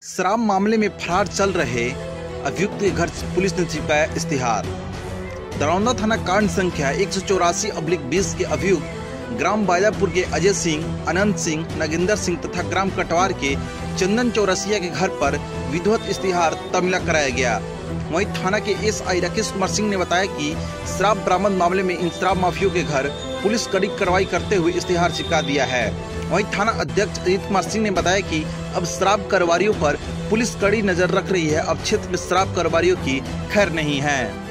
शराब मामले में फरार चल रहे अभियुक्त के घर पुलिस ने चिपकाया इश्तिहार। दरौंदा थाना कांड संख्या 184/20 के अभियुक्त ग्राम बाजापुर के अजय सिंह, अनंत सिंह, नगेंद्र सिंह तथा ग्राम कटवार के चंदन चौरसिया के घर पर विधिवत इश्तिहार तमिला कराया गया। वहीं थाना के एसआई राकेश कुमार सिंह ने बताया कि शराब बरामद मामले में इन शराब माफियों के घर पुलिस कड़ी कार्रवाई करते हुए इश्तिहार चिपका दिया है। वहीं थाना अध्यक्ष अजीत कुमार सिंह ने बताया कि अब शराब कारोबारियों पर पुलिस कड़ी नजर रख रही है। अब क्षेत्र में शराब कारोबारियों की खैर नहीं है।